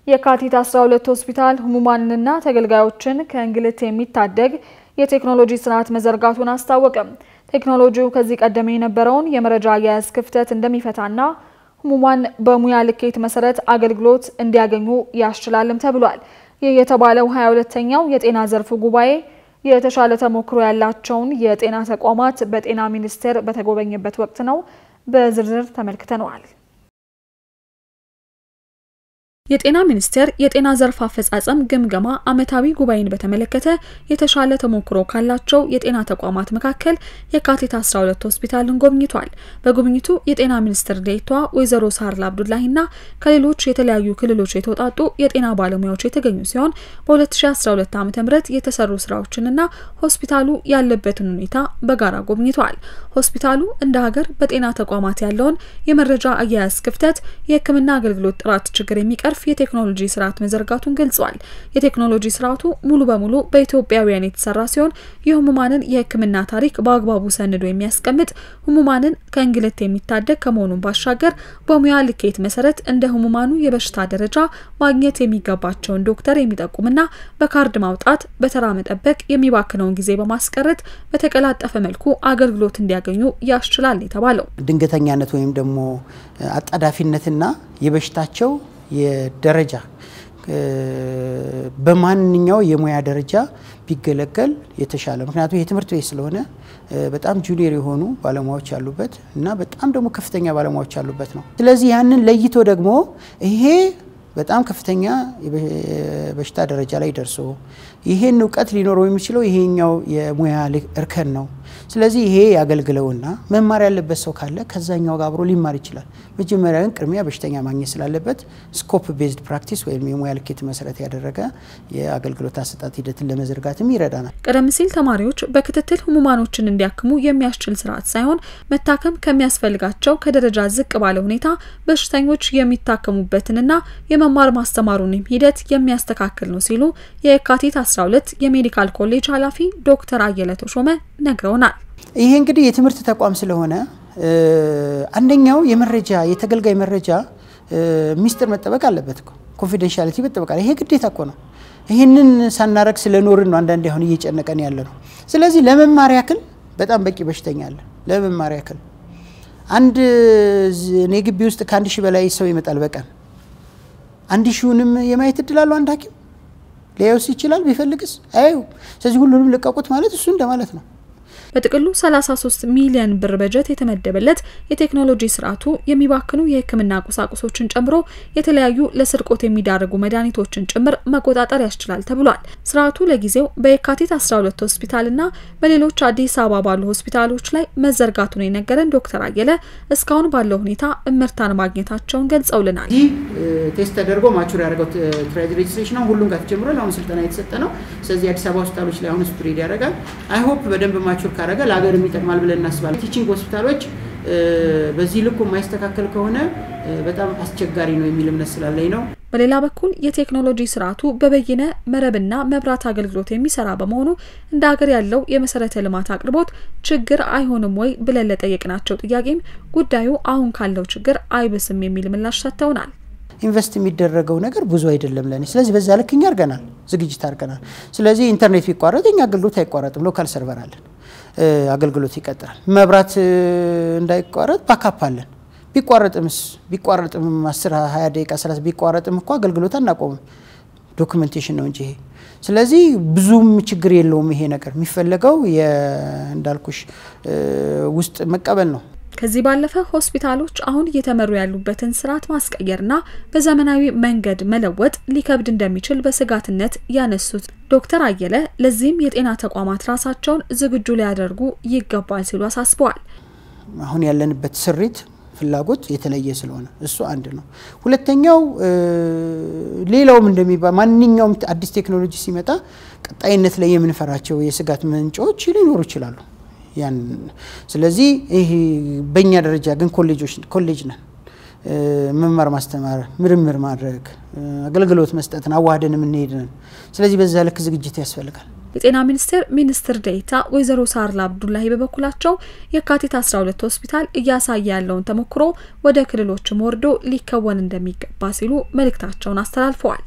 የካቲት 12 ሆስፒታል ህሙማንንና ተገልጋዮችን ከእንግልት የሚታደግ የቴክኖሎጂ ስርዓት መዘርጋቱን አስታወቀ። ቴክኖሎጂው ከዚህ ቀደም የነበረውን የመረጃ አያያዝ ክፍተት እንደሚፈታና ህሙማን በሙያ ልኬት መሰረት አገልግሎት እንዲያገኙ ያስችላልም ተብሏል። ይህ የተባለው 22ኛው የጤና ዘርፍ ጉባኤ የተሻለ ተሞክሮ ያላቸውን የጤና ተቋማት በጤና ሚኒስቴር በተጎበኘበት ወቅት ነው። በዝርዝር ተመልክተናል። የጤና ሚኒስቴር የጤና ዘርፍ አፈጻጸም ግምገማ አመታዊ ጉባኤን በተመለከተ የተሻለ ተሞክሮ ካላቸው የጤና ተቋማት መካከል የካቲት 12 ሆስፒታልን ጎብኝቷል። በጉብኝቱ የጤና ሚኒስትር ዴኤታ ወይዘሮ ሳርላ አብዱላሂና ከሌሎች የተለያዩ ክልሎች የተውጣጡ የጤና ባለሙያዎች የተገኙ ሲሆን በ2012 ዓ.ም የተሰሩ ስራዎችንና ሆስፒታሉ ያለበትን ሁኔታ በጋራ ጎብኝቷል። ሆስፒታሉ እንደ ሀገር በጤና ተቋማት ያለውን የመረጃ አያያዝ ክፍተት፣ የህክምና አገልግሎት ጥራት ችግር የሚቀርፍ የቴክኖሎጂ ስርዓት መዘርጋቱን ገልጿል። የቴክኖሎጂ ስርዓቱ ሙሉ በሙሉ በኢትዮጵያውያን የተሰራ ሲሆን የህሙማንን የህክምና ታሪክ በአግባቡ ሰንዶ የሚያስቀምጥ ህሙማንን ከእንግልት የሚታደግ ከመሆኑን ባሻገር በሙያ ልኬት መሰረት እንደ ህሙማኑ የበሽታ ደረጃ ማግኘት የሚገባቸውን ዶክተር የሚጠቁምና በካርድ ማውጣት በተራ መጠበቅ የሚባክነውን ጊዜ በማስቀረት በተቀላጠፈ መልኩ አገልግሎት እንዲያገኙ ያስችላል የተባለው ድንገተኛነት ወይም ደግሞ አጣዳፊነትና የበሽታቸው የደረጃ በማንኛው የሙያ ደረጃ ቢገለገል የተሻለ ምክንያቱም የትምህርት ቤት ስለሆነ በጣም ጁኒየር የሆኑ ባለሙያዎች ያሉበት እና በጣም ደግሞ ከፍተኛ ባለሙያዎች ያሉበት ነው። ስለዚህ ያንን ለይቶ ደግሞ ይሄ በጣም ከፍተኛ የበሽታ ደረጃ ላይ ደርሶ ይሄን ዕውቀት ሊኖረው የሚችለው ይሄኛው የሙያ እርከን ነው። ስለዚህ ይሄ ያገልግለውና መማር ያለበት ሰው ካለ ከዛኛው ጋር አብሮ ሊማር ይችላል። መጀመሪያ ግን ቅድሚያ በሽተኛ ማግኘት ስላለበት ስኮፕ ቤዝድ ፕራክቲስ ወይም የሙያ ልኬት መሰረት ያደረገ የአገልግሎት አሰጣጥ ሂደትን ለመዘርጋትም ይረዳናል። ቀደም ሲል ተማሪዎች በክትትል ህሙማኖችን እንዲያክሙ የሚያስችል ስርዓት ሳይሆን መታከም ከሚያስፈልጋቸው ከደረጃ ዝቅ ባለ ሁኔታ በሽተኞች የሚታከሙበትንና የመማር ማስተማሩን ሂደት የሚያስተካክል ነው ሲሉ የካቲት 12 የሜዲካል ኮሌጅ ኃላፊ ዶክተር አየለ ተሾመ ነግረውናል። ይሄ እንግዲህ የትምህርት ተቋም ስለሆነ አንደኛው የመረጃ የተገልጋይ መረጃ ሚስጥር መጠበቅ አለበት እኮ ኮንፊደንሻሊቲ መጠበቅ አለ። ይሄ ግዴታ እኮ ነው። ይሄንን ሳናረግ ስለኖርን ነው አንዳንዴ አሁን እየጨነቀን ያለ ነው። ስለዚህ ለመማር ያክል በጣም በቂ በሽተኛ አለ። ለመማር ያክል አንድ እኔ ግቢ ውስጥ ከ1000 በላይ ሰው ይመጣል በቀን 1000ንም የማየት እድል አለው አንድ ሐኪም ሊያዩስ ይችላል ቢፈልግስ አዩ። ስለዚህ ሁሉንም ለቀቁት ማለት እሱ እንደማለት ነው። በጥቅሉ 33 ሚሊዮን ብር በጀት የተመደበለት የቴክኖሎጂ ስርዓቱ የሚባክኑ የህክምና ቁሳቁሶችን ጨምሮ የተለያዩ ለስርቆት የሚዳርጉ መድኃኒቶችን ጭምር መቆጣጠር ያስችላል ተብሏል። ስርዓቱ ለጊዜው በየካቲት 12 ሆስፒታልና በሌሎች አዲስ አበባ ባሉ ሆስፒታሎች ላይ መዘርጋቱን የነገረን ዶክተር አየለ እስካሁን ባለው ሁኔታ እምርታን ማግኘታቸውን ገልጸውልናል። ቴስት ተደርጎ ማቹር ያደረገው ትራያል ሬጅስትሬሽን ነው ሁሉም ጋር ተጀምሯል። አሁን ስልጠና የተሰጠ ነው። ስለዚህ አዲስ አበባ ሆስፒታሎች ላይ አሁን ስፕሬድ ያደርጋል። አይ ሆፕ በደንብ ማቹር ካረገ ለሀገር የሚጠቅማል ብለን እናስባለን። ቲቺንግ ሆስፒታሎች በዚህ ልኩ የማይስተካከል ከሆነ በጣም አስቸጋሪ ነው የሚል እምነት ስላለኝ ነው። በሌላ በኩል የቴክኖሎጂ ስርዓቱ በበይነ መረብና መብራት አገልግሎት የሚሰራ በመሆኑ እንደ ሀገር ያለው የመሰረተ ልማት አቅርቦት ችግር አይሆንም ወይ ብለን ለጠየቅናቸው ጥያቄም ጉዳዩ አሁን ካለው ችግር አይብስም የሚል ምላሽ ሰጥተውናል። ኢንቨስት የሚደረገው ነገር ብዙ አይደለም ለኔ። ስለዚህ በዛ ልክኛ አርገናል ዝግጅት አርገናል። ስለዚህ ኢንተርኔት ቢቋረጥ የኛ አገልግሎት አይቋረጥም። ሎካል ሰርቨር አለን አገልግሎት ይቀጥላል። መብራት እንዳይቋረጥ ባካፕ አለን። ቢቋረጥም 10 20 ደቂቃ 30 ቢቋረጥም እኮ አገልግሎት አናቆምም። ዶክመንቴሽን ነው እንጂ ይሄ። ስለዚህ ብዙም ችግር የለውም። ይሄ ነገር የሚፈልገው እንዳልኩሽ ውስጥ መቀበል ነው። ከዚህ ባለፈ ሆስፒታሎች አሁን እየተመሩ ያሉበትን ስርዓት ማስቀየርና በዘመናዊ መንገድ መለወጥ ሊከብድ እንደሚችል በስጋትነት ያነሱት ዶክተር አየለ ለዚህም የጤና ተቋማት ራሳቸውን ዝግጁ ሊያደርጉ ይገባል ሲሉ አሳስበዋል። አሁን ያለንበት ስሪት ፍላጎት የተለየ ስለሆነ እሱ አንድ ነው። ሁለተኛው ሌላውም እንደሚባል ማንኛውም አዲስ ቴክኖሎጂ ሲመጣ ቀጣይነት ላይ የምንፈራቸው የስጋት ምንጮች ሊኖሩ ይችላሉ። ያን ስለዚህ ይሄ በእኛ ደረጃ ግን ኮሌጅ ነን መማር ማስተማር ምርምር ማድረግ አገልግሎት መስጠትን አዋህደን ምን ሄደን ስለዚህ በዛ ልክ ዝግጅት ያስፈልጋል። የጤና ሚኒስትር ዴኤታ ወይዘሮ ሳርላ አብዱላሂ በበኩላቸው የካቲት 12 ሆስፒታል እያሳየ ያለውን ተሞክሮ ወደ ክልሎችም ወርዶ ሊከወን እንደሚገባ ሲሉ መልእክታቸውን አስተላልፈዋል።